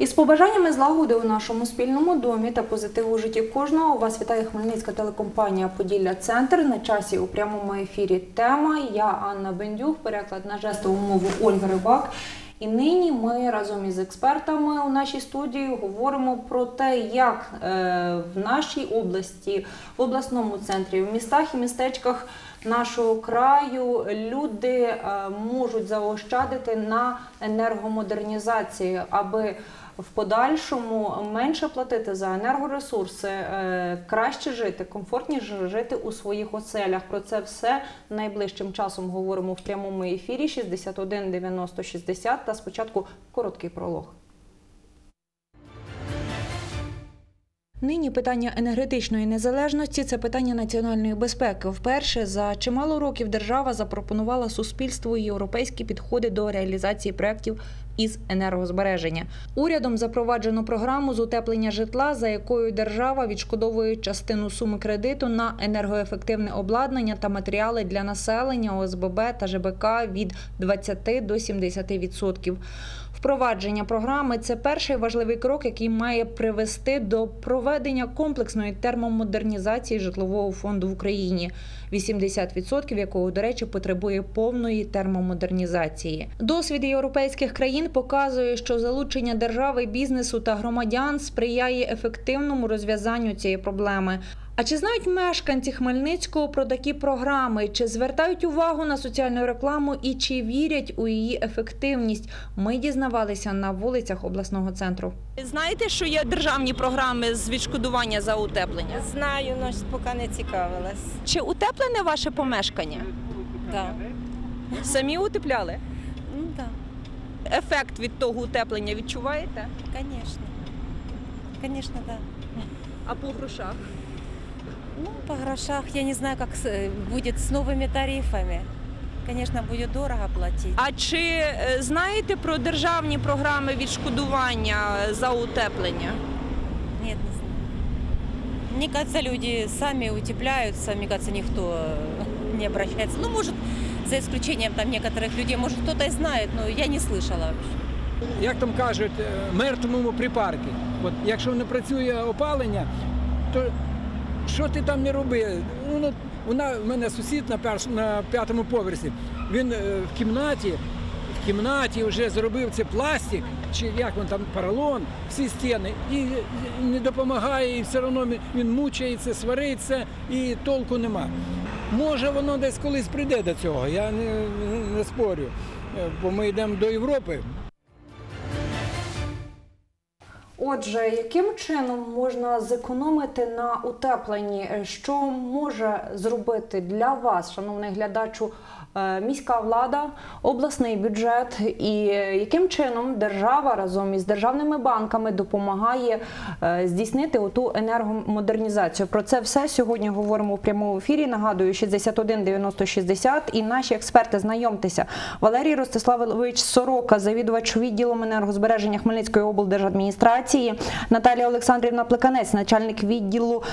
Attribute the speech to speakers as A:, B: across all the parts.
A: Із побажаннями злагоди у нашому спільному домі та позитиву у житті кожного вас вітає Хмельницька телекомпанія «Поділля-Центр». На часі у прямому ефірі тема. Я Анна Бендюк, переклад на жестову мову Ольга Рибак. І нині ми разом із експертами у нашій студії говоримо про те, як в нашій області, в обласному центрі, в містах і містечках нашого краю люди можуть заощадити на енергомодернізації, аби в подальшому менше платити за енергоресурси, краще жити, комфортніше жити у своїх оселях. Про це все найближчим часом говоримо в прямому ефірі 61 90 60 та спочатку короткий пролог. Нині питання енергетичної незалежності – це питання національної безпеки. Вперше за чимало років держава запропонувала суспільству європейські підходи до реалізації проєктів із енергозбереження. Урядом запроваджено програму з утеплення житла, за якою держава відшкодовує частину суми кредиту на енергоефективне обладнання та матеріали для населення, ОСББ та ЖБК від 20 до 70%. Впровадження програми – це перший важливий крок, який має привести до проведення комплексної термомодернізації житлового фонду в Україні, 80% якого, до речі, потребує повної термомодернізації. Досвід європейських країн показує, що залучення держави, бізнесу та громадян сприяє ефективному розв'язанню цієї проблеми. А чи знають мешканці Хмельницького про такі програми? Чи звертають увагу на соціальну рекламу і чи вірять у її ефективність? Ми дізнавалися на вулицях обласного центру.
B: Знаєте, що є державні програми з відшкодування за утеплення?
C: Знаю, але поки не цікавилась.
B: Чи утеплене ваше помешкання?
C: Так.
B: Самі утепляли?
C: Ну так,
B: Ефект від того утеплення відчуваєте?
C: звісно. Звісно, так.
B: А по грошах?
C: Ну, по грошах я не знаю, как будет с новыми тарифами. Конечно, будет дорого платить.
B: А чи знаєте про державні програми відшкодування за утеплення?
C: Нет, не знаю. Мне кажется, люди сами утепляются, мне кажется, никто не обращается. Ну, может, за исключением там некоторых людей, может, кто-то и знает, но я не слышала вообще.
D: Як там кажуть, мертвому припарки. От якщо не працює опалення, то що ти там не роби? Ну, в мене сусід на 5-му поверсі. Він в кімнаті вже зробив це пластик, чи як він там, поролон, всі стіни, і не допомагає, і все одно він мучається, свариться, і толку нема. Може, воно десь колись прийде до цього, я не спорю, бо ми йдемо до Європи.
A: Отже, яким чином можна зекономити на утепленні? Що може зробити для вас, шановний глядачу, міська влада, обласний бюджет? І яким чином держава разом із державними банками допомагає здійснити оту енергомодернізацію? Про це все сьогодні говоримо в прямому ефірі. Нагадую, 61 90 60. І наші експерти, знайомтеся. Валерій Ростиславович Сорока, завідувач відділом енергозбереження Хмельницької облдержадміністрації, Наталія Олександрівна Плеканець, начальник відділу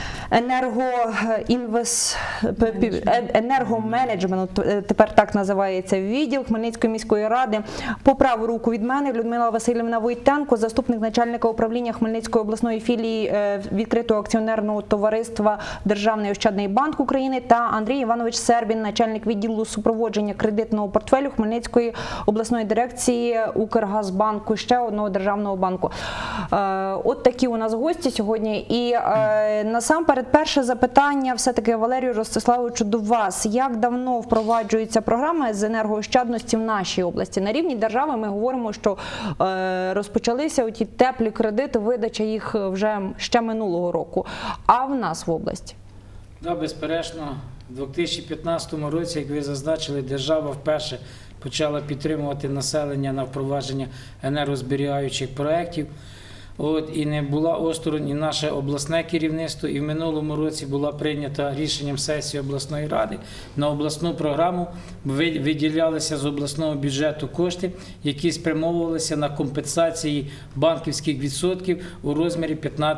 A: енергоменеджменту, тепер так називається відділ Хмельницької міської ради. По праву руку від мене Людмила Васильівна Войтенко, заступник начальника управління Хмельницької обласної філії відкритого акціонерного товариства Державний ощадний банк України, та Андрій Іванович Сербін, начальник відділу супроводження кредитного портфелю Хмельницької обласної дирекції Укргазбанку, ще одного державного банку. От такі у нас гості сьогодні. І насамперед перше запитання все-таки, Валерію Ростиславовичу, до вас. Як давно впроваджується програма з енергоощадності в нашій області? На рівні держави ми говоримо, що розпочалися ті теплі кредити, видача їх вже ще минулого року. А в нас в області?
E: Так, безперечно, у 2015 році, як ви зазначили, держава вперше почала підтримувати населення на впровадження енергозберігаючих проєктів. І не була осторонь і наше обласне керівництво, і в минулому році була прийнята рішенням сесії обласної ради на обласну програму, виділялися з обласного бюджету кошти, які спрямовувалися на компенсації банківських відсотків у розмірі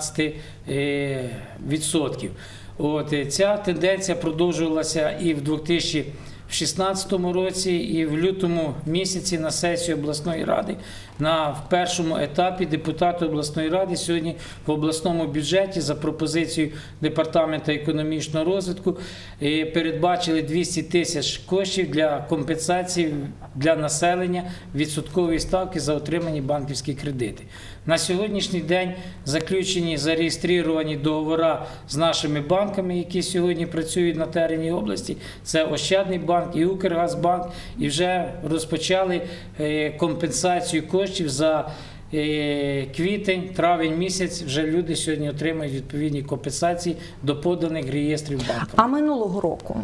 E: 15%. Ця тенденція продовжувалася і в 2016 році, і в лютому місяці на сесії обласної ради в першому етапі депутати обласної ради сьогодні в обласному бюджеті за пропозицією Департаменту економічного розвитку передбачили 200 тисяч коштів для компенсації для населення відсоткової ставки за отримані банківські кредити. На сьогоднішній день заключені, зареєстровані договори з нашими банками, які сьогодні працюють на терені області. Це Ощадний банк і Укргазбанк. І вже розпочали компенсацію коштів за квітень, травень місяць. Вже люди сьогодні отримають відповідні компенсації до поданих реєстрів банків.
A: А минулого року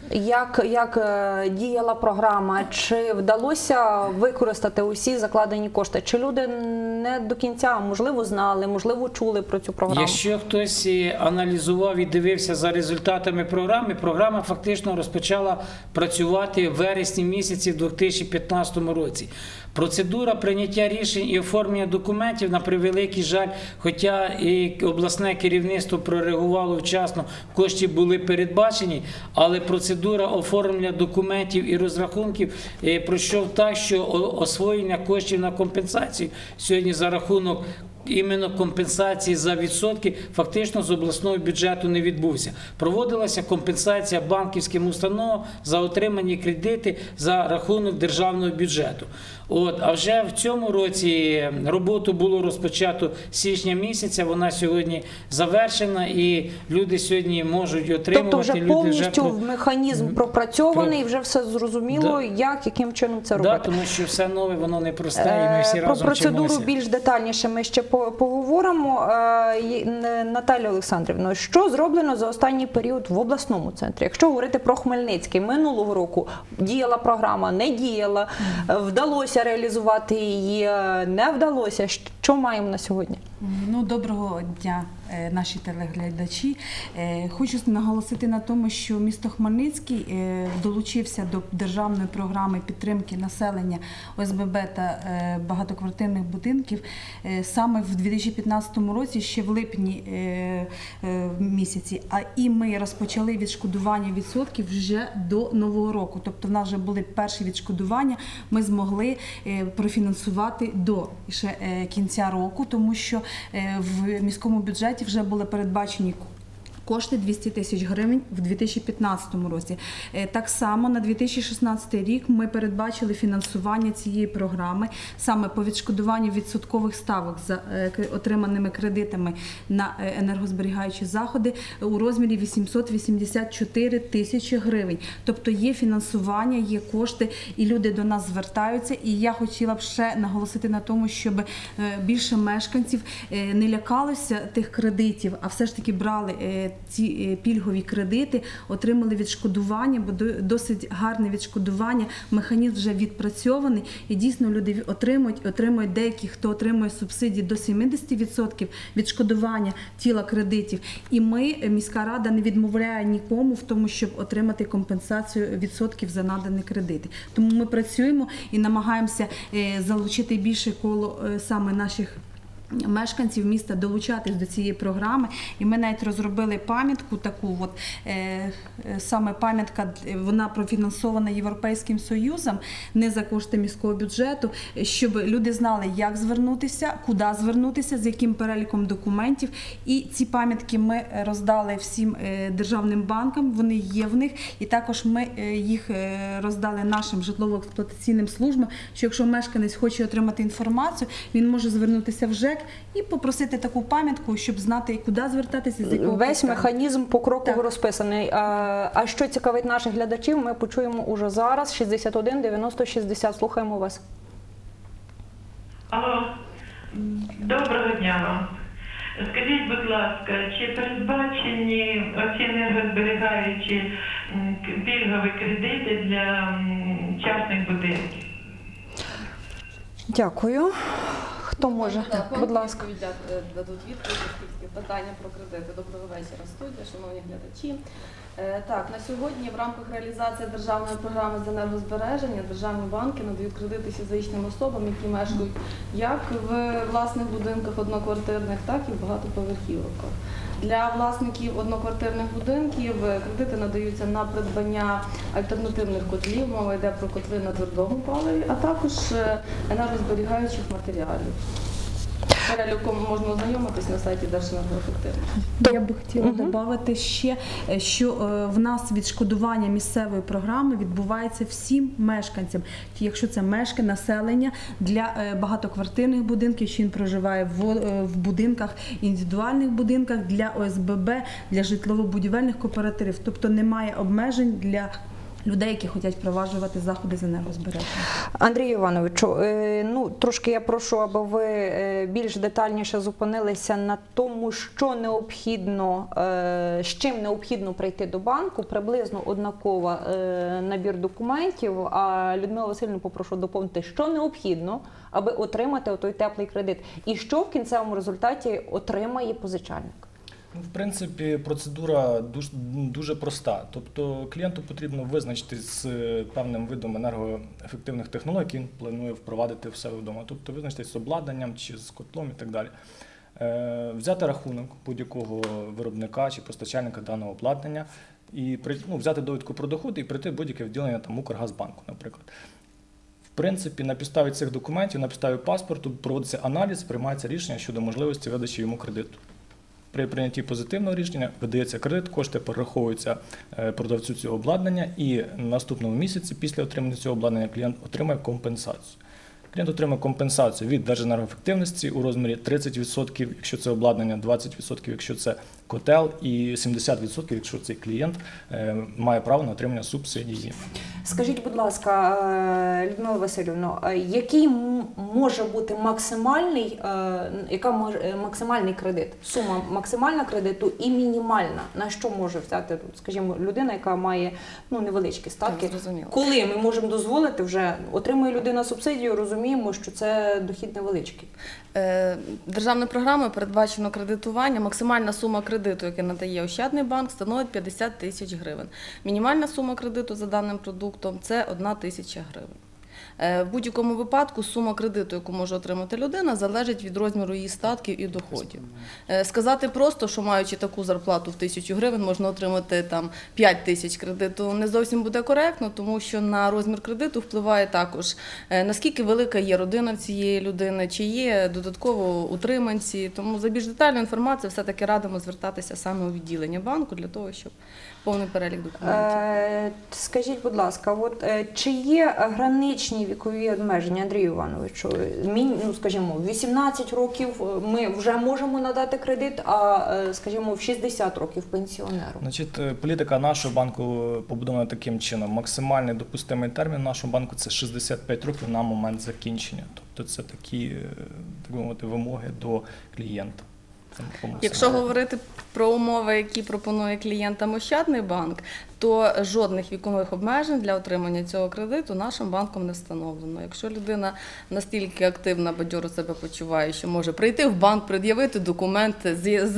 A: як діяла програма? Чи вдалося використати усі закладені кошти? Чи люди не до кінця, можливо, знали, можливо, чули про цю програму?
E: Якщо хтось аналізував і дивився за результатами програми, програма фактично розпочала працювати в вересні місяці в 2015 році. Процедура прийняття рішень і оформлення документів, на превеликий жаль, хоча і обласне керівництво прореагувало вчасно, кошти були передбачені, але процедура оформлення документів і розрахунків пройшов так, що освоєння коштів на компенсацію сьогодні за рахунок іменно компенсації за відсотки фактично з обласного бюджету не відбувся. Проводилася компенсація банківським установам за отримані кредити за рахунок державного бюджету. А вже в цьому році роботу було розпочато з січня місяця, вона сьогодні завершена і люди сьогодні можуть отримувати.
A: Тобто вже повністю механізм пропрацьований, вже все зрозуміло, яким чином це робити.
E: Так, тому що все нове, воно не просте, і ми всі разом
A: про процедуру
E: вчимося.
A: більш детальніше ми ще поговоримо. Наталя Олександрівна, що зроблено за останній період в обласному центрі? Якщо говорити про Хмельницький, минулого року діяла програма, не діяла, вдалося реалізувати її, не вдалося. Що маємо на сьогодні?
F: Доброго дня, наші телеглядачі. Хочу наголосити на тому, що місто Хмельницький долучився до державної програми підтримки населення ОСББ та багатоквартирних будинків саме в 2015 році, ще в липні місяці. І ми розпочали відшкодування відсотків вже до Нового року. Тобто в нас вже були перші відшкодування, ми змогли профінансувати до кінця року, тому що в міському бюджеті вже були передбачені кошти 200 тисяч гривень в 2015 році. Так само на 2016 рік ми передбачили фінансування цієї програми саме по відшкодуванню відсоткових ставок за отриманими кредитами на енергозберігаючі заходи у розмірі 884 тисячі гривень. Тобто є фінансування, є кошти, і люди до нас звертаються. І я хотіла б ще наголосити на тому, щоб більше мешканців не лякалося тих кредитів, а все ж таки брали ці пільгові кредити, отримали відшкодування, бо досить гарне відшкодування, механізм вже відпрацьований, і дійсно люди отримують деякі, хто отримує субсидії до 70% відшкодування тіла кредитів. І ми, міська рада, не відмовляє нікому в тому, щоб отримати компенсацію відсотків за надані кредити. Тому ми працюємо і намагаємося залучити більше коло саме наших мешканців міста долучатись до цієї програми. І ми навіть розробили пам'ятку таку, саме пам'ятка, вона профінансована Європейським Союзом, не за кошти міського бюджету, щоб люди знали, як звернутися, куди звернутися, з яким переліком документів. І ці пам'ятки ми роздали всім державним банкам, вони є в них, і також ми їх роздали нашим житлово-експлуатаційним службам, що якщо мешканець хоче отримати інформацію, він може звернутися в ЖЕК і попросити таку пам'ятку, щоб знати, куди звертатися, з якого
A: Весь
F: питання.
A: механізм покроково розписаний. А що цікавить наших глядачів, ми почуємо уже зараз. 61 90 60. Слухаємо вас.
G: Алло, доброго дня вам. Скажіть, будь ласка, чи передбачені оці енергозберігаючі пільгові кредити для частних будинків?
A: Дякую. Хто може? Будь ласка.
H: Дадуть відповідь, оскільки питання про кредити. Доброго вечора, студія, шановні глядачі. Так, на сьогодні в рамках реалізації державної програми з енергозбереження державні банки надають кредити фізичним особам, які мешкають як в власних будинках одноквартирних, так і в багатоповерхівках. Для власників одноквартирних будинків кредити надаються на придбання альтернативних котлів, мова йде про котли на твердому паливі, а також енергозберігаючих матеріалів. Переліком можна ознайомитись на сайті Держенергоефективності.
F: Я би хотіла додати ще, що в нас відшкодування місцевої програми відбувається всім мешканцям. Якщо це населення для багатоквартирних будинків, що він проживає в будинках, індивідуальних будинках, для ОСББ, для житлово-будівельних кооперативів. Тобто немає обмежень для людей, які хочуть впроваджувати заходи з енергозбереження.
A: Андрію Івановичу, трошки я прошу, аби ви більш детальніше зупинилися на тому, що необхідно, з чим необхідно прийти до банку, приблизно однаково набір документів, а Людмилу Васильівну попрошу доповнити, що необхідно, аби отримати той теплий кредит, і що в кінцевому результаті отримає позичальник.
I: В принципі, процедура дуже проста. Тобто клієнту потрібно визначитись з певним видом енергоефективних технологій, які він планує впровадити в себе вдома. Тобто визначитись з обладнанням чи з котлом і так далі. Взяти рахунок будь-якого виробника чи постачальника даного обладнання і взяти довідку про доходи і прийти в будь-яке відділення Укргазбанку, наприклад. В принципі, на підставі цих документів, на підставі паспорту проводиться аналіз, приймається рішення щодо можливості видачі йому кредиту. При прийнятті позитивного рішення видається кредит, кошти перераховуються продавцю цього обладнання, і наступному місяці після отримання цього обладнання клієнт отримає компенсацію. Клієнт отримає компенсацію від Держенергоефективності у розмірі 30%, якщо це обладнання, 20%, якщо це котел, і 70%, якщо цей клієнт має право на отримання субсидії.
A: Скажіть, будь ласка, Людмила Васильівна, який може бути максимальний кредит? Сума максимальна кредиту і мінімальна. На що може взяти, скажімо, людина, яка має невеличкі статки? Коли ми можемо дозволити вже, отримує людина субсидію, розуміємо, що це дохід невеличкий.
H: Державною програмою передбачено кредитування. Максимальна сума кредиту, яку надає Ощадний банк, становить 50 тисяч гривень. Мінімальна сума кредиту за даним продуктом – це 1 тисяча гривень. В будь-якому випадку сума кредиту, яку може отримати людина, залежить від розміру її статків і доходів. Сказати просто, що маючи таку зарплату в 1000 гривень, можна отримати 5 тисяч кредиту, не зовсім буде коректно, тому що на розмір кредиту впливає також, наскільки велика є родина цієї людини, чи є додатково утриманці. Тому за більш детальну інформацію все-таки радимо звертатися саме у відділення банку для того, щоб повний перелік документів.
A: Скажіть, будь ласка, чи є граничні вікові обмеження, Андрію Івановичу? Скажімо, в 18 років ми вже можемо надати кредит, а, скажімо, в 60 років пенсіонеру.
I: Політика нашого банку побудована таким чином. Максимальний допустимий термін нашого банку – це 65 років на момент закінчення. Тобто це такі, так би мовити, вимоги до клієнта.
H: Якщо говорити про умови, які пропонує клієнтам Ощадний банк, то жодних вікових обмежень для отримання цього кредиту нашим банком не встановлено. Якщо людина настільки активна, бадьоро себе почуває, що може прийти в банк, пред'явити документи,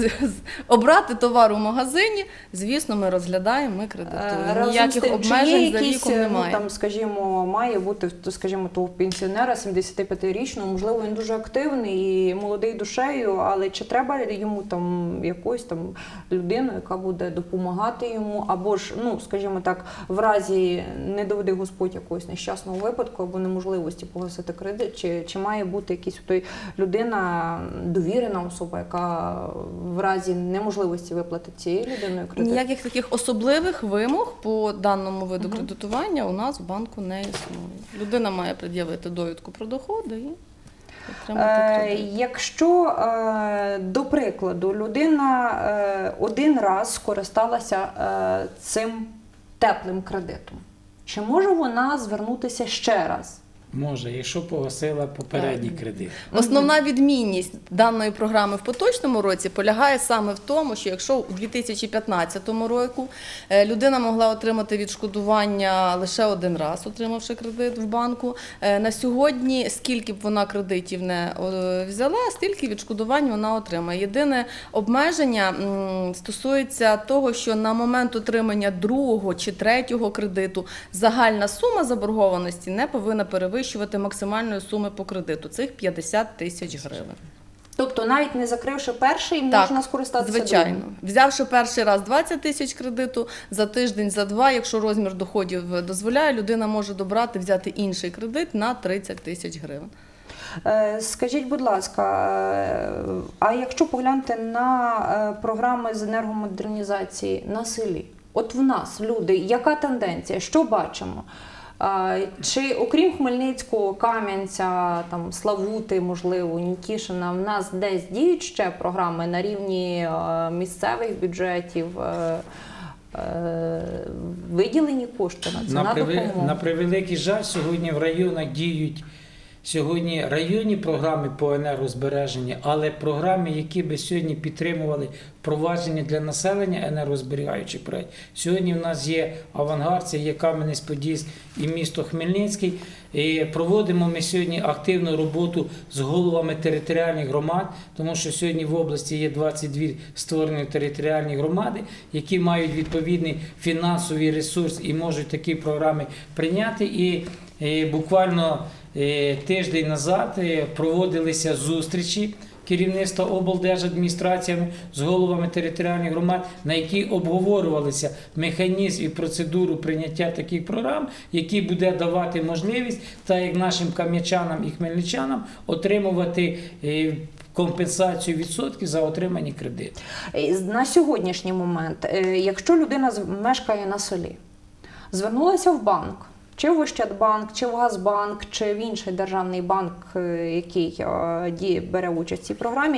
H: обрати товар у магазині, звісно, ми розглядаємо, ми кредитуємо. Ніяких обмежень за віком немає.
A: Скажімо, має бути, скажімо, того пенсіонера 75-річного, можливо, він дуже активний і молодий душею, але чи треба йому якусь людину, яка буде допомагати йому, або ж, скажімо так, в разі не доведе Господь якогось нещасного випадку або неможливості погасити кредит, чи має бути якась людина, довірена особа, яка в разі неможливості виплати цієї людини кредит?
H: Ніяких таких особливих вимог по даному виду кредитування у нас в банку не існує. Людина має пред'явити довідку про доходи і
A: якщо, до прикладу, людина один раз скористалася цим теплим кредитом, чи може вона звернутися ще раз
E: Може, якщо погасила попередній кредит.
H: Основна відмінність даної програми в поточному році полягає саме в тому, що якщо у 2015 році людина могла отримати відшкодування лише один раз, отримавши кредит в банку, на сьогодні, скільки б вона кредитів не взяла, стільки відшкодувань вона отримає. Єдине обмеження стосується того, що на момент отримання другого чи третього кредиту загальна сума заборгованості не повинна перевищувати максимальної суми по кредиту. Цих 50 тисяч гривень.
A: Тобто навіть не закривши перший,
H: Так,
A: можна скористатися
H: звичайно.
A: другим?
H: Взявши перший раз 20 тисяч кредиту, за тиждень, за два, якщо розмір доходів дозволяє, людина може добрати, взяти інший кредит на 30 тисяч гривень.
A: Скажіть, будь ласка, а якщо поглянути на програми з енергомодернізації на селі? От в нас, люди, яка тенденція? Що бачимо? Чи окрім Хмельницького, Кам'янця, там, Славути, можливо, Нікішина, в нас десь діють ще програми на рівні місцевих бюджетів, виділені кошти на це, на допомогу?
E: На превеликий жаль, сьогодні в районах діють районні програми по енергозбереженню, але програми, які би сьогодні підтримували впровадження для населення енергозберігаючих проєктів. Сьогодні в нас є «Авангард», це є Кам'янець-Подільський і місто Хмельницький. І проводимо ми сьогодні активну роботу з головами територіальних громад, тому що сьогодні в області є 22 створені територіальні громади, які мають відповідний фінансовий ресурс і можуть такі програми прийняти. І буквально тиждень назад проводилися зустрічі керівництва облдержадміністраціями з головами територіальних громад, на які обговорювалися механізм і процедуру прийняття таких програм, які буде давати можливість, так як нашим кам'янчанам і хмельничанам, отримувати компенсацію відсотків за отримані кредити.
A: На сьогоднішній момент, якщо людина мешкає на селі, звернулася в банк, чи в Ощадбанк, чи в Газбанк, чи в інший державний банк, який бере участь в цій програмі,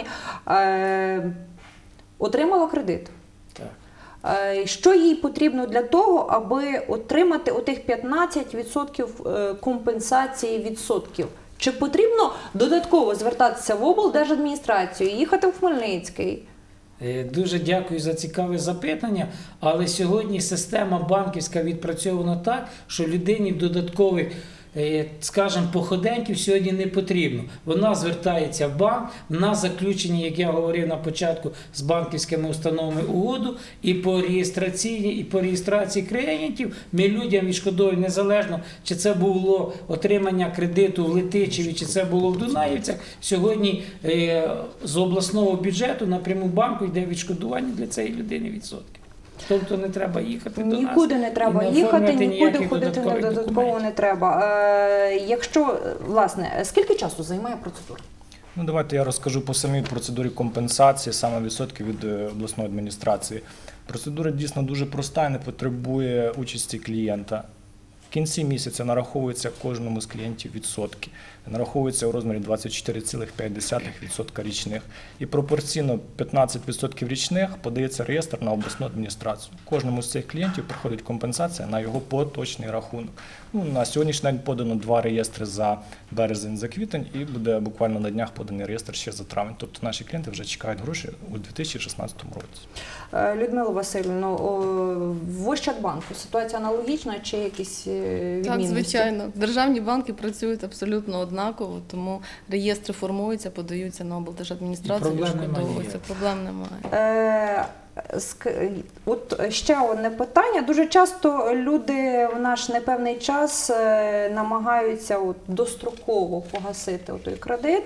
A: отримала кредит.
E: Так.
A: Що їй потрібно для того, аби отримати отих 15% компенсації відсотків? Чи потрібно додатково звертатися в облдержадміністрацію, їхати в Хмельницький?
E: Дуже дякую за цікаве запитання, але сьогодні система банківська відпрацьована так, що людині додаткових, скажімо, походеньків сьогодні не потрібно. Вона звертається в банк, вона заключені, як я говорив на початку, з банківськими установами угоду, і по реєстрації клієнтів ми людям відшкодовуємо незалежно, чи це було отримання кредиту в Летичеві, чи це було в Дунаївцях. Сьогодні з обласного бюджету напряму банку йде відшкодування для цієї людини відсотків. Тобто не треба їхати до нас.
A: Нікуди не треба їхати, нікуди ходити додатково не треба. Якщо, власне, скільки часу займає процедура?
I: Ну, давайте я розкажу по самій процедурі компенсації, саме відсотків від обласної адміністрації. Процедура дійсно дуже проста і не потребує участі клієнта. В кінці місяця нараховується кожному з клієнтів відсотки. Нараховується у розмірі 24,5% річних. І пропорційно 15% річних подається реєстр на обласну адміністрацію. Кожному з цих клієнтів приходить компенсація на його поточний рахунок. Ну, на сьогоднішній день подано 2 реєстри за березень, за квітень, і буде буквально на днях поданий реєстр ще за травень. Тобто наші клієнти вже чекають гроші у 2016 році.
A: Людмила Васильівна, в Ощадбанку ситуація аналогічна чи якісь відмінності?
H: Так, звичайно. Державні банки працюють абсолютно однаково, тому реєстри формуються, подаються на облдержадміністрацію, відшкодовуються. Проблем немає.
A: От ще одне питання. Дуже часто люди в наш непевний час намагаються достроково погасити той кредит,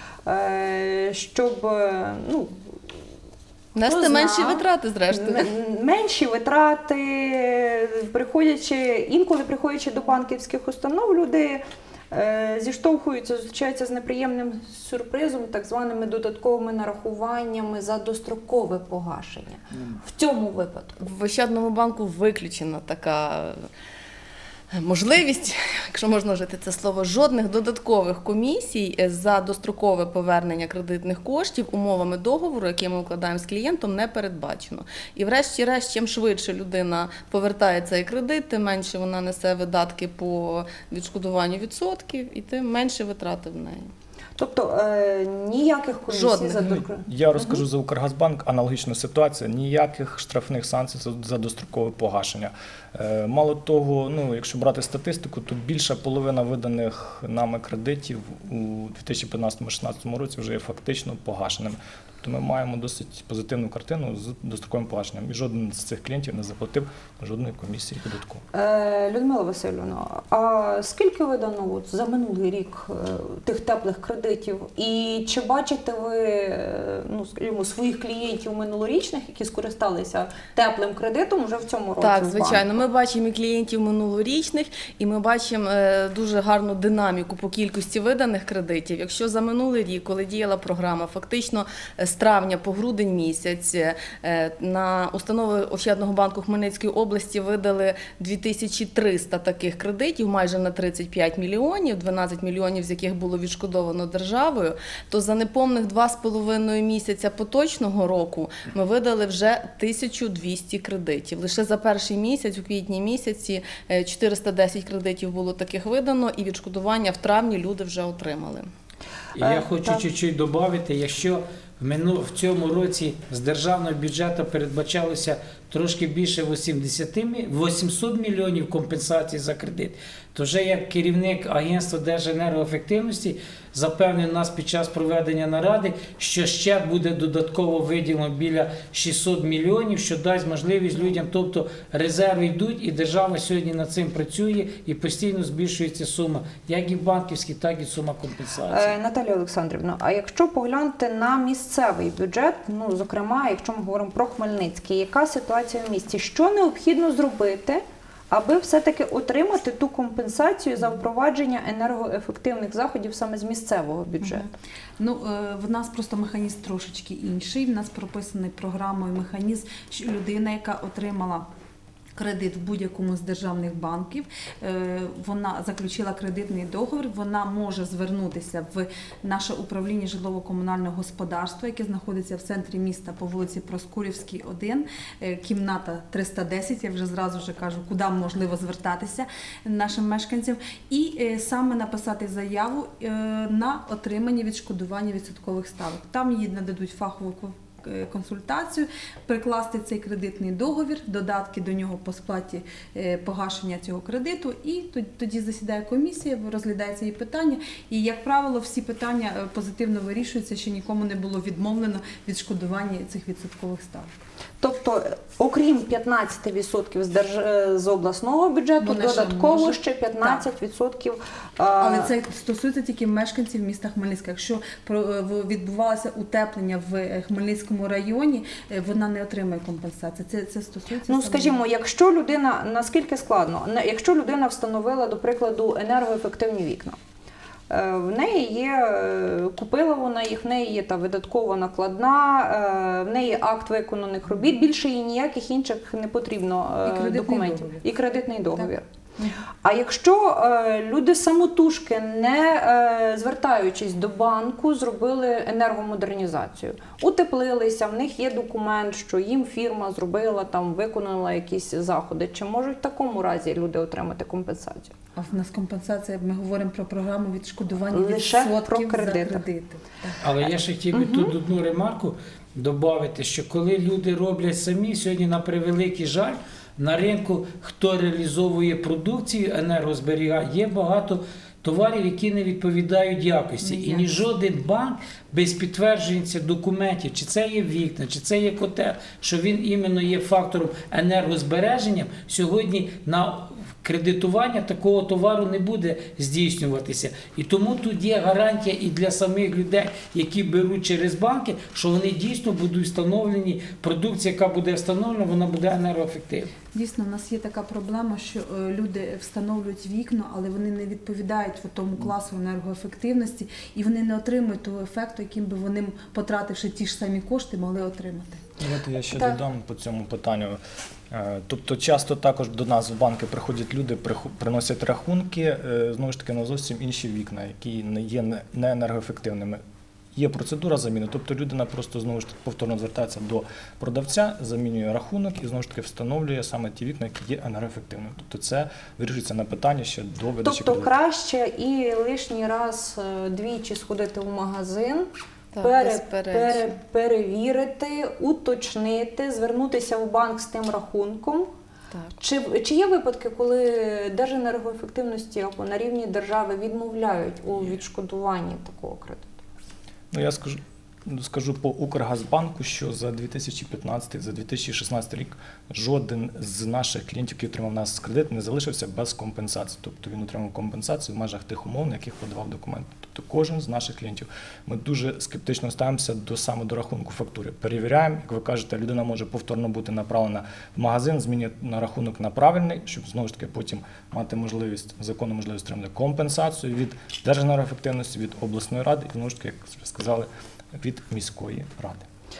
A: щоб
H: нести менші витрати, зрештою.
A: Менші витрати, інколи приходячи до банківських установ, люди зіштовхуються, зустрічаються з неприємним сюрпризом, так званими додатковими нарахуваннями за дострокове погашення. В цьому випадку?
H: В Ощадному банку виключена можливість, якщо можна вжити це слово, жодних додаткових комісій за дострокове повернення кредитних коштів умовами договору, який ми укладаємо з клієнтом, не передбачено. І врешті-решт, чим швидше людина повертає цей кредит, тим менше вона несе видатки по відшкодуванню відсотків і тим менше витрати в неї.
A: Тобто ніяких комісій
H: Жодних.
A: за
I: Я розкажу за Укргазбанк, аналогічна ситуація, ніяких штрафних санкцій за дострокове погашення. Мало того, якщо брати статистику, то більша половина виданих нами кредитів у 2015-2016 році вже є фактично погашеним. Тобто ми маємо досить позитивну картину з достроковим погашенням. І жоден з цих клієнтів не заплатив жодної комісії додатково.
A: Людмила Васильівна, а скільки видано за минулий рік тих теплих кредитів? І чи бачите ви, скажімо, своїх клієнтів минулорічних, які скористалися теплим кредитом вже в цьому році?
H: Так, звичайно. Ми бачимо і клієнтів минулорічних, і ми бачимо дуже гарну динаміку по кількості виданих кредитів. Якщо за минулий рік, коли діяла програма, фактично з травня по грудень місяць на установи Ощадного банку Хмельницької області видали 2300 таких кредитів, майже на 35 мільйонів, 12 мільйонів з яких було відшкодовано державою, то за неповних 2,5 місяця поточного року ми видали вже 1200 кредитів. Лише за перший місяць, у квітні місяці, 410 кредитів було таких видано, і відшкодування в травні люди вже отримали.
E: І я хочу чуть-чуть додати, якщо в цьому році з державного бюджету передбачалося трошки більше 800 мільйонів компенсацій за кредит, то вже як керівник Агентства Держенергоефективності запевнив нас під час проведення наради, що ще буде додатково виділено біля 600 мільйонів, що дасть можливість людям, тобто резерви йдуть, і держава сьогодні над цим працює, і постійно збільшується сума, як і банківські, так і сума компенсації.
A: Наталія Олександрівна, а якщо поглянути на місцевий бюджет, зокрема, якщо ми говоримо про Хмельницький, яка ситуація в місті? Що необхідно зробити, аби все-таки отримати ту компенсацію за впровадження енергоефективних заходів саме з місцевого бюджету?
F: В нас просто механізм трошечки інший. В нас прописаний програмою механізм, що людина, яка отримала кредит в будь-якому з державних банків, вона заключила кредитний договір, вона може звернутися в наше управління житлово-комунального господарства, яке знаходиться в центрі міста по вулиці Проскурівській, 1, кімната 310, я вже зразу кажу, куди можливо звертатися нашим мешканцям, і саме написати заяву на отримання відшкодування відсоткових ставок. Там їй нададуть фахову консультацію, прикласти цей кредитний договір, додатки до нього по сплаті погашення цього кредиту, і тоді засідає комісія, розглядається її питання, і, як правило, всі питання позитивно вирішуються, що нікому не було відмовлено відшкодування цих відсоткових ставок.
A: Тобто, окрім 15% з обласного бюджету, додатково ще 15%.
F: Але це стосується тільки мешканців міста Хмельницька. Якщо відбувалося утеплення в Хмельницькому районі, вона не отримає компенсації. Це стосується...
A: Скажімо, якщо людина, наскільки складно, якщо людина встановила, до прикладу, енергоефективні вікна, в неї є, купила вона їх, в неї є та видаткова накладна, в неї акт виконаних робіт, більше їй ніяких інших не потрібно документів. І кредитний договір. А якщо люди самотужки, не звертаючись до банку, зробили енергомодернізацію, утеплилися, в них є документ, що їм фірма зробила, виконала якісь заходи, чи можуть в такому разі люди отримати компенсацію?
F: А в нас компенсація, ми говоримо про програму відшкодування
A: лише
F: відсотків
A: про
F: за кредити.
E: Але я ще хотів би тут одну ремарку додати, що коли люди роблять самі, сьогодні на превеликий жаль, на ринку, хто реалізовує продукцію енергозберігання, є багато товарів, які не відповідають якості. І ні жоден банк без підтвердження цих документів, чи це є вікна, чи це є котел, що він іменно є фактором енергозбереження, сьогодні на кредитування такого товару не буде здійснюватися. І тому тут є гарантія і для самих людей, які беруть через банки, що вони дійсно будуть встановлені, продукція, яка буде встановлена, вона буде енергоефективна.
F: Дійсно, в нас є така проблема, що люди встановлюють вікна, але вони не відповідають тому класу енергоефективності, і вони не отримують того ефекту, яким би вони, потративши ті ж самі кошти, могли отримати.
I: Давайте я ще додам по цьому питанню. Тобто часто також до нас в банки приходять люди, приносять рахунки, знову ж таки, на зовсім інші вікна, які не є не енергоефективними. Є процедура заміни, тобто людина просто знову ж таки повторно звертається до продавця, замінює рахунок і знову ж таки встановлює саме ті вікна, які є енергоефективними. Тобто це вирішується на питання ще до видачі
A: Тобто
I: кредиту.
A: краще і лишній раз двічі сходити в магазин,
H: Так, безперечно.
A: перевірити, уточнити, звернутися в банк з тим рахунком.
H: Так.
A: Чи є випадки, коли Держенергоефективності або на рівні держави відмовляють у відшкодуванні такого кредиту?
I: Ну, я скажу по Укргазбанку, що за 2015, за 2016 рік жоден з наших клієнтів, який отримав у нас кредит, не залишився без компенсації. Тобто він отримав компенсацію в межах тих умов, на яких подавав документи. Тобто кожен з наших клієнтів. Ми дуже скептично ставимося саме до рахунку фактури. Перевіряємо, як ви кажете, людина може повторно бути направлена в магазин, змінює на рахунок на правильний, щоб знову ж таки потім мати можливість, законну можливість отримати компенсацію від Держенергоефективності, від обласної ради і, знову ж таки, як ви сказали, від міської ради.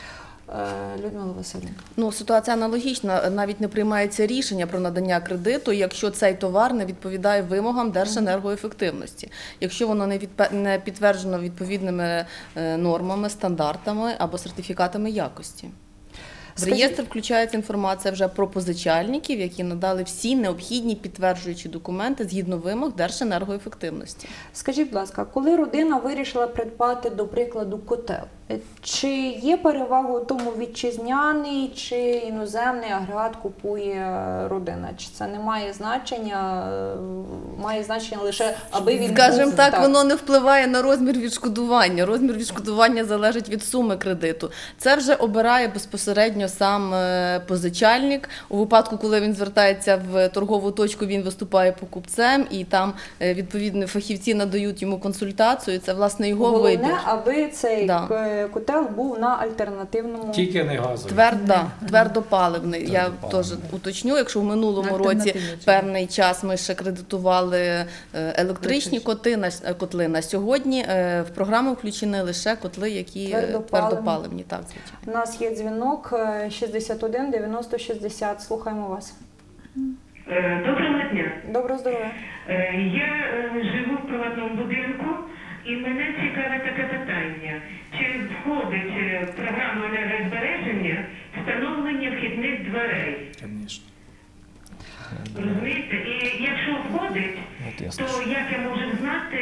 A: Людмила Васильівна.
H: Ну, ситуація аналогічна. Навіть не приймається рішення про надання кредиту, якщо цей товар не відповідає вимогам Держенергоефективності. Якщо воно не підтверджено відповідними нормами, стандартами або сертифікатами якості. В реєстр включається інформація вже про позичальників, які надали всі необхідні підтверджуючі документи згідно вимог Держенергоефективності.
A: Скажіть, будь ласка, коли родина вирішила придбати, до прикладу, котел, чи є перевага у тому вітчизняний чи іноземний агрегат купує родина? Чи це не має значення? Має значення лише, аби він
H: Скажімо
A: був,
H: так, воно не впливає на розмір відшкодування. Розмір відшкодування залежить від суми кредиту. Це вже обирає безпосередньо сам позичальник. У випадку, коли він звертається в торгову точку, він виступає покупцем, і там відповідні фахівці надають йому консультацію. Це, власне, його вибір.
A: Головне, аби цей
H: Да.
A: котел був на альтернативному.
E: Тільки не газовий.
H: Твердопаливний. Я теж уточню, якщо в минулому році
F: Альтернативний.
H: певний час ми ще кредитували електричні котли. На сьогодні в програму включені лише котли, які твердопаливні. Так, звичайно.
A: У нас є дзвінок 61 90 60. Слухаємо вас.
G: Доброго дня.
A: Доброго здоров'я.
G: Я живу в приватному будинку, і мене цікаве таке питання. Чи входить в програму енергозбереження встановлення вхідних дверей?
I: Звісно.
G: Розумієте? І якщо входить, то як я можу знати,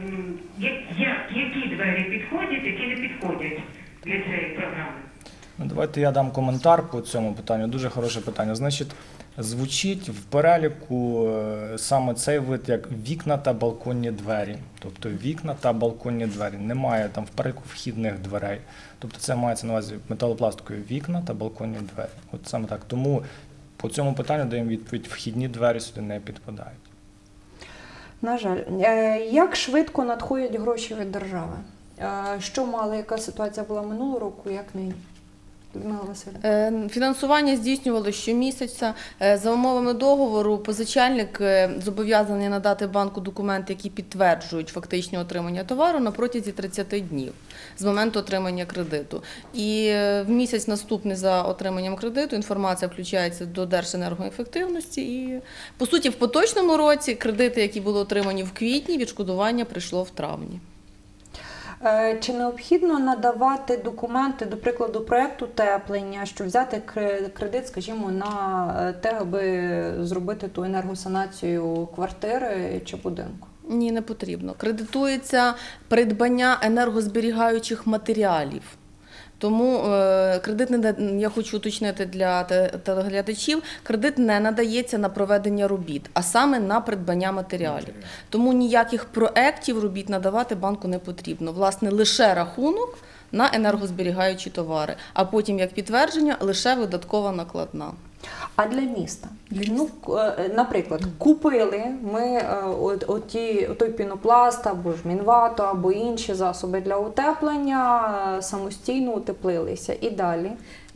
G: які двері підходять, які не підходять для цієї програми?
I: Ну, давайте я дам коментар по цьому питанню. Дуже хороше питання. Значить, звучить в переліку саме цей вид як вікна та балконні двері. Тобто вікна та балконні двері. Немає там в переліку вхідних дверей. Тобто це мається на увазі металопластикові вікна та балконні двері. От саме так. Тому по цьому питанню даємо відповідь: вхідні двері сюди не підпадають.
A: На жаль. Як швидко надходять гроші від держави? Що мали, яка ситуація була минулого року, як нині? Людмила Васильівна.
H: Фінансування здійснювалося щомісяця. За умовами договору позичальник зобов'язаний надати банку документи, які підтверджують фактичне отримання товару на протязі 30 днів з моменту отримання кредиту. І в місяць наступний за отриманням кредиту інформація включається до Держенергоефективності. І, по суті, в поточному році кредити, які були отримані в квітні, відшкодування прийшло в травні.
A: Чи необхідно надавати документи, до прикладу, проєкту утеплення, щоб взяти кредит, скажімо, на те, аби зробити ту енергосанацію квартири чи будинку?
H: Ні, не потрібно. Кредитується придбання енергозберігаючих матеріалів. Тому кредит я хочу уточнити для телеглядачів, кредит не надається на проведення робіт, а саме на придбання матеріалів. Тому ніяких проєктів робіт надавати банку не потрібно. Власне, лише рахунок на енергозберігаючі товари, а потім, як підтвердження, лише видаткова накладна.
A: А для міста? Ну, наприклад, купили ми той пінопласт або ж мінвату, або інші засоби для утеплення, самостійно утеплилися. І далі?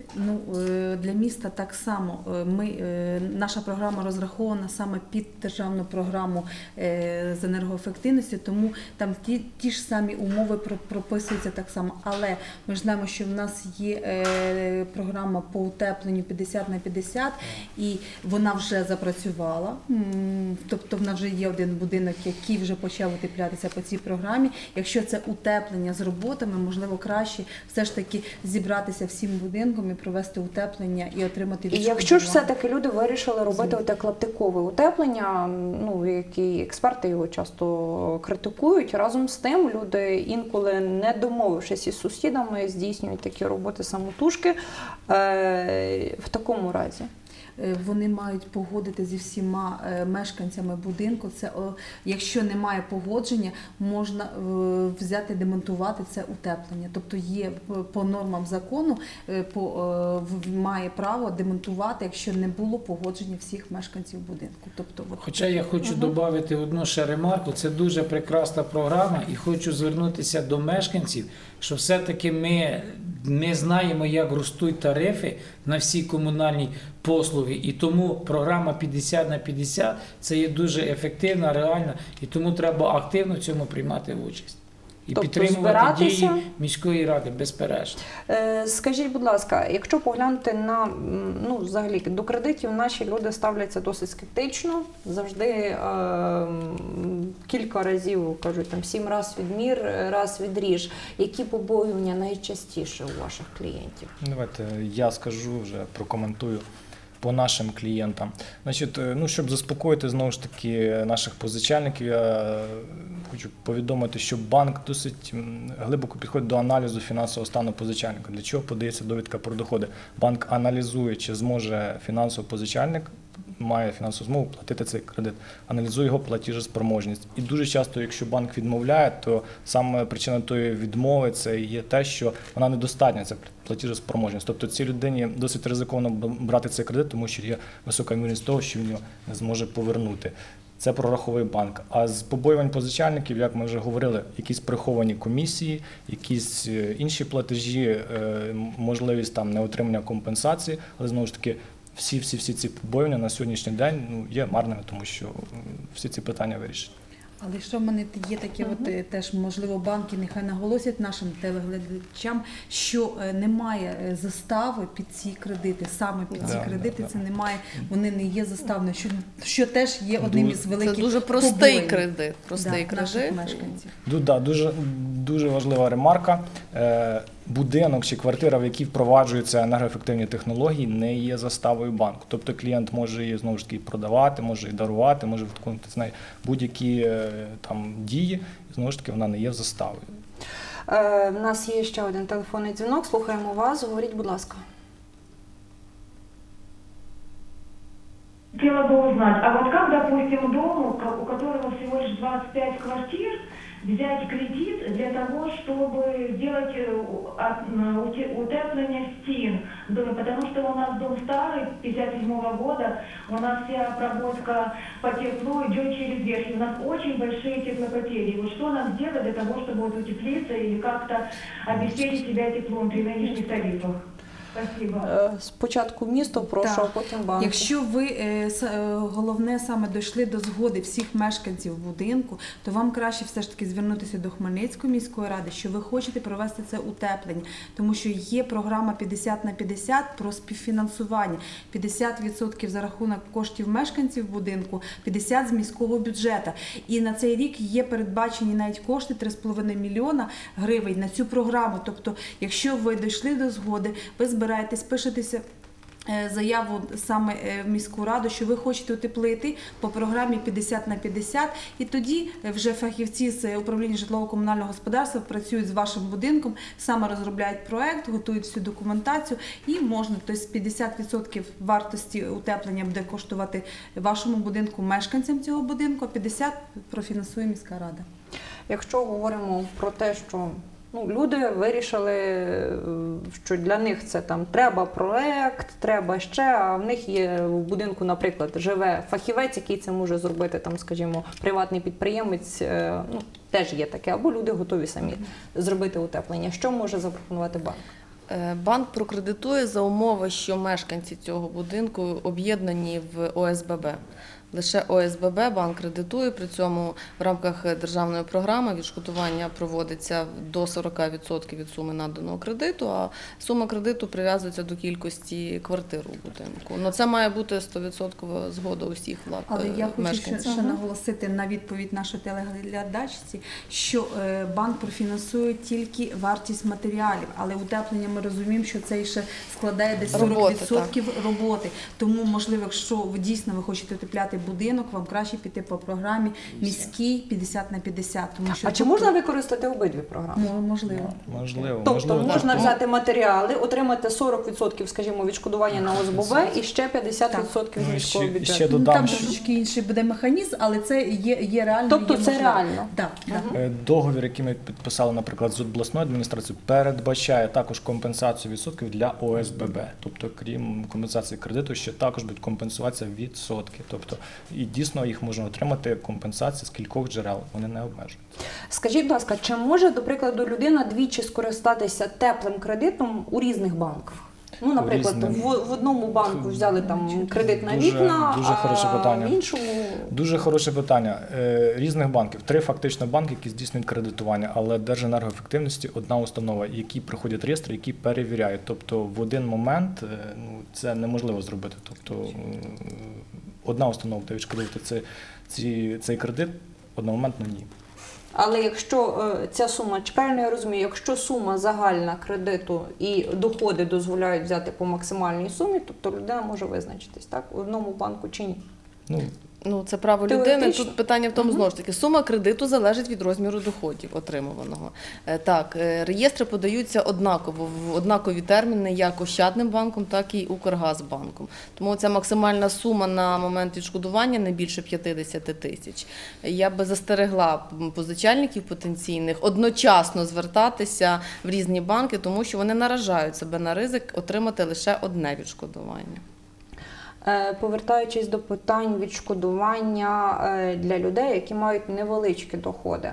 F: Ну, для міста так само. Наша програма розрахована саме під державну програму з енергоефективності, тому там ті ж самі умови прописуються так само. Але ми ж знаємо, що в нас є програма по утепленню 50/50, і вона вже запрацювала. Тобто в нас вже є один будинок, який вже почав утеплятися по цій програмі. Якщо це утеплення з роботами, можливо, краще все ж таки зібратися всім будинком і провести утеплення і отримати
A: І
F: відшкодування.
A: якщо ж все-таки люди вирішили робити оте клаптикове утеплення, ну, які експерти його часто критикують, разом з тим люди інколи, не домовившись із сусідами, здійснюють такі роботи самотужки в такому разі.
F: Вони мають погодити зі всіма мешканцями будинку. Це, якщо немає погодження, можна взяти, демонтувати це утеплення. Тобто є по нормам закону, має право демонтувати, якщо не було погодження всіх мешканців будинку. Тобто,
E: Хоча я хочу додати одну ще ремарку, це дуже прекрасна програма, і хочу звернутися до мешканців, що все-таки ми знаємо, як ростуть тарифи на всі комунальні послуги, і тому програма 50/50 це є дуже ефективна, реальна, і тому треба активно в цьому приймати участь. І
A: Тобто
E: підтримувати дії міської ради, безперечно.
A: Скажіть, будь ласка, якщо поглянути на, ну, взагалі, до кредитів наші люди ставляться досить скептично, завжди кілька разів, кажуть, там 7 раз відмір, раз відріж. Які побоювання найчастіше у ваших клієнтів?
I: Давайте я скажу, вже прокоментую по нашим клієнтам. Значить, ну, щоб заспокоїти, знову ж таки, наших позичальників, я хочу повідомити, що банк досить глибоко підходить до аналізу фінансового стану позичальника. Для чого подається довідка про доходи? Банк аналізує, чи зможе фінансовий позичальник, має фінансову змогу платити цей кредит, аналізує його платіжоспроможність. І дуже часто, якщо банк відмовляє, то саме причина тої відмови це є те, що вона недостатня, це платіжоспроможність. Тобто цій людині досить ризиковано брати цей кредит, тому що є висока ймовірність того, що він його не зможе повернути. Це прораховує банк. А з побоювань позичальників, як ми вже говорили, якісь приховані комісії, якісь інші платежі, можливість там неотримання компенсації, але знову ж таки всі ці побоювання на сьогоднішній день є марними, тому що всі ці питання вирішені.
F: Але що в мене є таке, теж, можливо, банки нехай наголосять нашим телеглядачам, що немає застави під ці кредити, саме під ці кредити це немає, вони не є заставною, що теж є одним із великих
H: Це дуже простий кредит,
F: наших мешканців.
I: Дуже важлива ремарка. Будинок чи квартира, в якій впроваджуються енергоефективні технології, не є заставою банку. Тобто клієнт може її знову ж таки продавати, може її дарувати, може виконувати з нею будь-які там дії, і знову ж таки вона не є заставою.
A: У нас є ще один телефонний дзвінок, слухаємо вас, говоріть, будь ласка.
G: Хотела бы узнать, а вот как, допустим, дому, у которого всего лишь 25 квартир, взять кредит для того, чтобы сделать утепление стен в доме, потому что у нас дом старый, 57-го года, у нас вся проводка по теплу идет через верх, и у нас очень большие теплопотери. Вот что нам сделать для того, чтобы вот утеплиться или как-то обеспечить себя теплом при нынешних тарифах? Спасибо.
A: Спочатку місто, прошу, а потім банк.
F: Якщо ви, головне, саме дійшли до згоди всіх мешканців будинку, то вам краще все ж таки звернутися до Хмельницької міської ради, що ви хочете провести це утеплення, тому що є програма 50/50 про співфінансування. 50% за рахунок коштів мешканців будинку, 50% з міського бюджету. І на цей рік є передбачені навіть кошти 3,5 мільйона гривень на цю програму. Тобто, якщо ви дійшли до згоди, ви збираєтесь, пишетеся заяву саме в міську раду, що ви хочете утеплити по програмі 50/50, і тоді вже фахівці з управління житлово-комунального господарства працюють з вашим будинком, саме розробляють проект, готують всю документацію і можна, тобто 50% вартості утеплення буде коштувати вашому будинку, мешканцям цього будинку, а 50% профінансує міська рада.
A: Якщо говоримо про те, що люди вирішили, що для них це там треба проект, треба ще, а в них є в будинку, наприклад, живе фахівець, який це може зробити, там, скажімо, приватний підприємець, теж є таке, або люди готові самі зробити утеплення. Що може запропонувати банк?
H: Банк прокредитує за умови, що мешканці цього будинку об'єднані в ОСББ. Лише ОСББ банк кредитує, при цьому в рамках державної програми відшкодування проводиться до 40% від суми наданого кредиту, а сума кредиту прив'язується до кількості квартир у будинку. Ну, це має бути 100% згода усіх
F: Але я хочу
H: мешканців.
F: ще наголосити на відповідь нашої телеглядачці, що банк профінансує тільки вартість матеріалів, але утеплення ми розуміємо, що це ще складає десь 40% роботи. Тому, можливо, якщо ви дійсно хочете утепляти будинок, вам краще піти по програмі міській 50/50. Тому що
A: А чи можна використати обидві програми?
F: Можливо.
I: Можливо.
A: Тобто
I: можливо,
A: можна
I: так.
A: взяти матеріали, отримати 40%, скажімо, відшкодування на ОСББ і ще 50% з
I: Ну,
A: міського
I: і ще
A: бюджету.
I: додам,
F: Там
I: що
F: трошечки інший буде механізм, але це є реально.
A: Тобто
F: є
A: це
F: можливо.
A: реально?
F: Так, так.
I: Договір, який ми підписали, наприклад, з обласною адміністрацією, передбачає також компенсацію відсотків для ОСББ. Тобто, крім компенсації кредиту, ще також будуть компенсуватися відсотки. Тобто, і дійсно їх можна отримати компенсації з кількох джерел, вони не обмежують.
A: Скажіть, будь ласка, чи може, до прикладу, людина двічі скористатися теплим кредитом у різних банках? Ну, наприклад, в одному банку взяли там кредит на вікна,
I: дуже хороше
A: а
I: питання.
A: в іншому...
I: Дуже хороше питання. Різних банків. 3 фактично банки, які здійснюють кредитування, але Держенергоефективності одна установа, які проходять реєстри, які перевіряють. Тобто в один момент це неможливо зробити. Тобто одна установа буде відшкодовувати цей кредит, одномоментно ні.
A: Але якщо ця сума, чи правильно я розумію, якщо сума загальна кредиту і доходи дозволяють взяти по максимальній сумі, тобто людина може визначитись, так, в одному банку чи ні?
H: Ну, це право людини. Тут питання в тому, знову ж таки, сума кредиту залежить від розміру доходів отримуваного. Так, реєстри подаються однаково, в однакові терміни, як Ощадним банком, так і Укргазбанком. Тому ця максимальна сума на момент відшкодування не більше 50 тисяч. Я би застерегла позичальників потенційних одночасно звертатися в різні банки, тому що вони наражають себе на ризик отримати лише одне відшкодування.
A: Повертаючись до питань відшкодування для людей, які мають невеличкі доходи.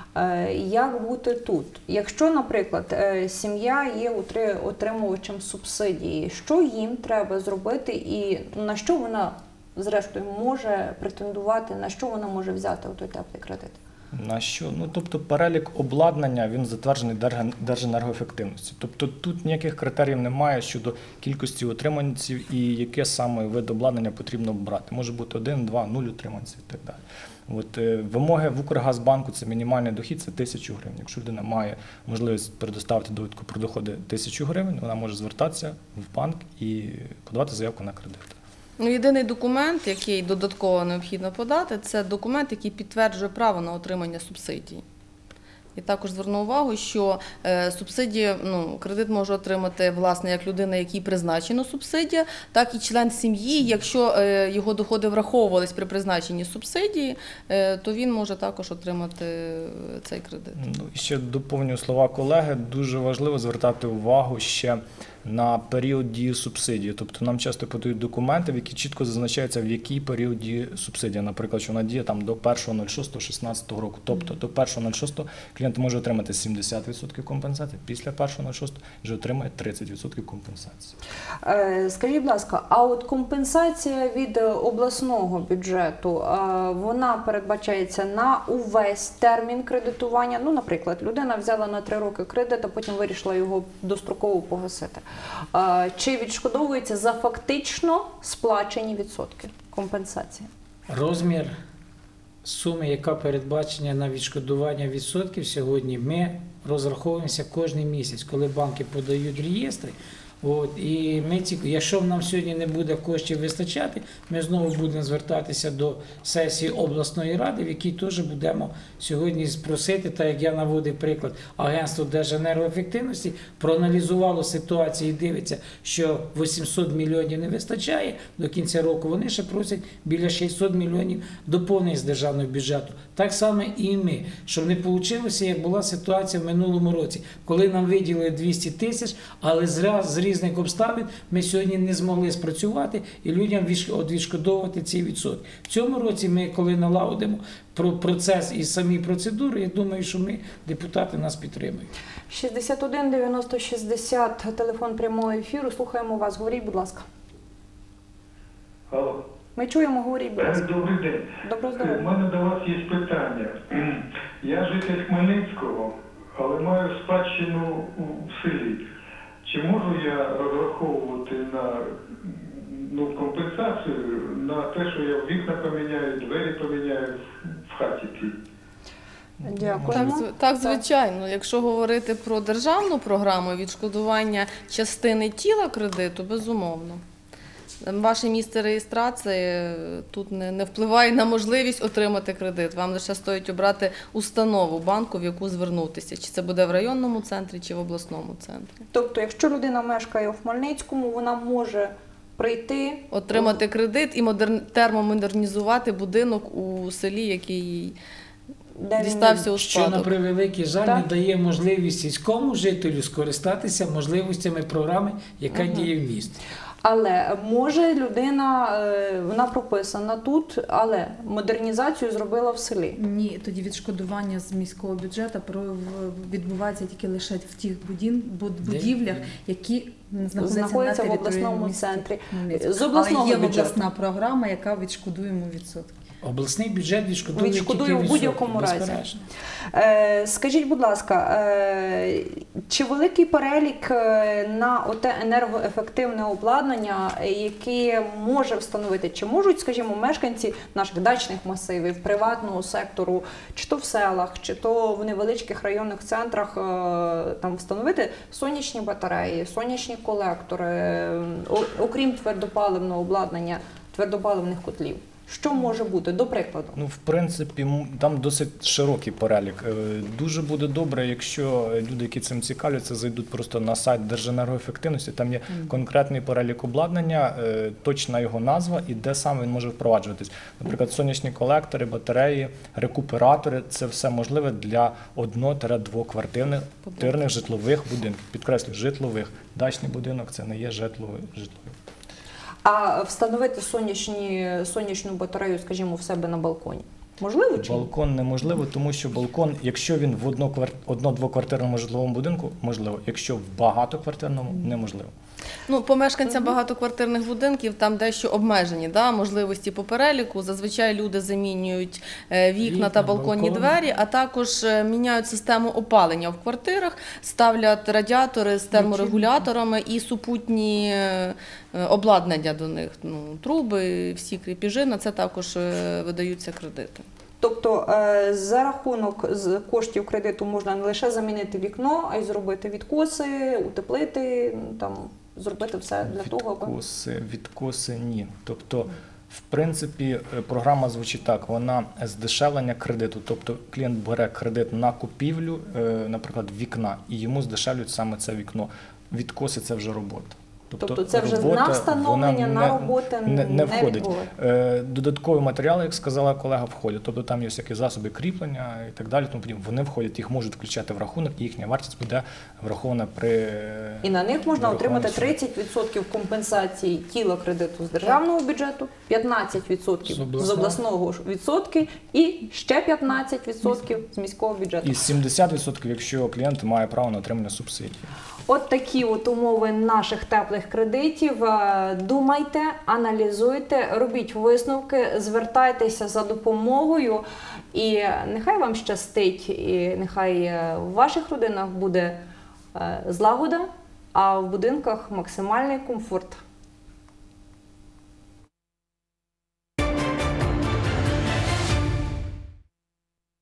A: Як бути тут? Якщо, наприклад, сім'я є отримувачем субсидії, що їм треба зробити і на що вона, зрештою, може претендувати, на що вона може взяти той теплий кредит?
I: На що? Ну, тобто перелік обладнання, він затверджений Держенергоефективності. Тобто тут ніяких критеріїв немає щодо кількості утриманців і яке саме вид обладнання потрібно брати. Може бути 1, 2, 0 утриманців і так далі. Вимоги в Укргазбанку – це мінімальний дохід, це 1000 гривень. Якщо людина має можливість предоставити довідку про доходи 1000 гривень, вона може звертатися в банк і подавати заявку на кредит.
H: Єдиний документ, який додатково необхідно подати, це документ, який підтверджує право на отримання субсидій. І також зверну увагу, що субсидії, кредит може отримати, власне, як людина, якій призначена субсидія, так і член сім'ї. Якщо його доходи враховувались при призначенні субсидії, то він може також отримати цей кредит.
I: І ще доповню слова колеги. Дуже важливо звертати увагу ще на період дії субсидії. Тобто нам часто подають документи, в які чітко зазначається, в який період діє субсидія. Наприклад, що вона діє до 1.06.16 року. Тобто до 1.06 клієнт може отримати 70% компенсації, після 1.06 вже отримає 30% компенсації.
A: Скажіть, будь ласка, а от компенсація від обласного бюджету, вона передбачається на увесь термін кредитування? Ну, наприклад, людина взяла на 3 роки кредит, а потім вирішила його достроково погасити. Чи відшкодовується за фактично сплачені відсотки компенсації?
E: Розмір суми, яка передбачена на відшкодування відсотків сьогодні, ми розраховуємося кожен місяць, коли банки подають реєстри. І якщо нам сьогодні не буде коштів вистачати, ми знову будемо звертатися до сесії обласної ради, в якій теж будемо сьогодні просити, так як я наводив приклад, агентство Держенергоефективності проаналізувало ситуацію і дивиться, що 800 мільйонів не вистачає до кінця року, вони ще просять біля 600 мільйонів доповнень з державного бюджету. Так само і ми, щоб не вийшло, як була ситуація в минулому році, коли нам виділили 200 тисяч, але зріз різних обставин ми сьогодні не змогли спрацювати і людям відшкодовувати ці відсотки. В цьому році ми, коли налагодимо процес і самі процедури, я думаю, що ми, депутати, нас підтримують.
A: 61 90 60, телефон прямого ефіру. Слухаємо вас. Говоріть, будь ласка.
J: Алло.
A: Ми чуємо, говоріть, будь ласка.
J: Добрий день.
A: Доброго
J: У
A: здоров'я.
J: мене до вас є питання. Я житель Хмельницького, але маю спадщину в селі. Чи можу я розраховувати на компенсацію на те, що я вікна поміняю, двері поміняю в хаті тій?
A: Дякуємо.
H: Так, звичайно. Якщо говорити про державну програму відшкодування частини тіла кредиту, безумовно. Ваше місце реєстрації тут не впливає на можливість отримати кредит. Вам лише стоїть обрати установу банку, в яку звернутися. Чи це буде в районному центрі, чи в обласному центрі.
A: Тобто, якщо людина мешкає у Хмельницькому, вона може прийти,
H: Отримати кредит і термомодернізувати будинок у селі, який
A: де він
H: дістався у
E: Що, на
H: спадок.
E: превеликий жаль,
A: Так.
E: не дає можливість сільському жителю скористатися можливостями програми, яка діє в місті.
A: Але може людина, вона прописана тут, але модернізацію зробила в селі.
F: Ні, тоді відшкодування з міського бюджету відбувається тільки лише в тих будівлях, які
A: Знаходяться
F: на
A: в обласному
F: міста
A: центрі.
F: Хмельницького.
A: З обласного
F: Але є
A: бюджету.
F: обласна програма, яка відшкодуємо відсотки.
E: Обласний бюджет відшкодує
A: Відшкодує
E: тільки
A: в будь-якому
E: відсотки,
A: разі.
E: безперечно.
A: Скажіть, будь ласка, чи великий перелік на оте енергоефективне обладнання, яке може встановити, чи можуть, скажімо, мешканці наших дачних масивів, приватного сектору, чи то в селах, чи то в невеличких районних центрах там встановити сонячні батареї, сонячні колектори, окрім твердопаливного обладнання, твердопаливних котлів? Що може бути, до прикладу?
I: Ну, в принципі, там досить широкий перелік. Дуже буде добре, якщо люди, які цим цікавляться, зайдуть просто на сайт Держенергоефективності, там є конкретний перелік обладнання, точна його назва і де саме він може впроваджуватись. Наприклад, сонячні колектори, батареї, рекуператори – це все можливе для 1-2 квартирних житлових будинків. Підкреслюю, житлових. Дачний будинок – це не є житловий.
A: А встановити сонячну батарею, скажімо, в себе на балконі? Можливо чи ні?
I: Балкон неможливо, тому що балкон, якщо він в 1-2-квартирному житловому будинку, можливо. Якщо в багатоквартирному, неможливо.
H: Ну, по мешканцям багатоквартирних будинків там дещо обмежені можливості по переліку. Зазвичай люди замінюють вікна та балконні двері, а також міняють систему опалення в квартирах, ставлять радіатори з терморегуляторами і супутні обладнання до них. Ну, труби, всі кріпіжі, на це також видаються кредити.
A: Тобто за рахунок коштів кредиту можна не лише замінити вікно, а й зробити відкоси, утеплити, там, зробити все для того, аби...
I: Відкоси ні. Тобто, в принципі, програма звучить так, вона здешевлення кредиту. Тобто клієнт бере кредит на купівлю, наприклад, вікна, і йому здешевлюють саме це вікно. Відкоси – це вже робота.
A: Тобто це вже на встановлення, на роботи
I: не входить.
A: відбувається.
I: Додаткові матеріали, як сказала колега, входять. Тобто там є всякі засоби кріплення і так далі. Тому вони входять, їх можуть включати в рахунок, і їхня вартість буде врахована при...
A: І на них можна отримати 30% компенсації тіла кредиту з державного бюджету, 15% з обласного відсотки і ще 15% з міського бюджету.
I: І 70%, якщо клієнт має право на отримання субсидії.
A: От такі от умови наших теплих кредитів. Думайте, аналізуйте, робіть висновки, звертайтеся за допомогою. І нехай вам щастить, і нехай в ваших родинах буде злагода, а в будинках максимальний комфорт.